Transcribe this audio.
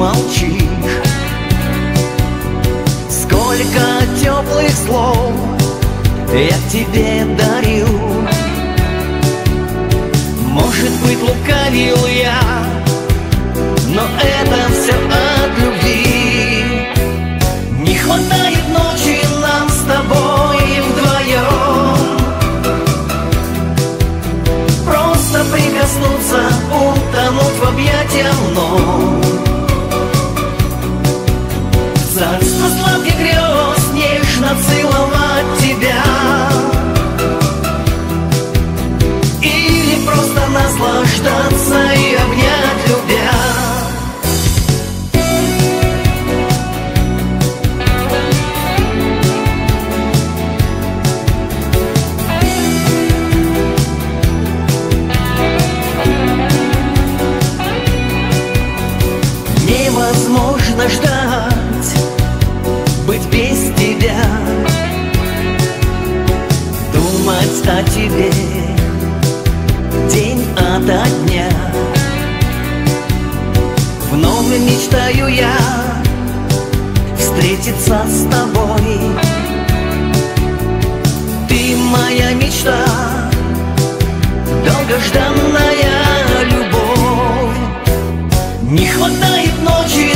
молчишь. Сколько теплых слов я тебе дарю. Может быть, лукавил я, но это все от любви. Не хватает ночи нам с тобой вдвоем. Просто прикоснуться, утонуть в объятиях вновь. В царство сладких грез нежно целовать тебя. Или просто наслаждаться и обнять, любя. Невозможно ждать, быть без тебя, думать о тебе день ото дня. Вновь мечтаю я встретиться с тобой. Ты моя мечта, долгожданная любовь. Не хватает ночи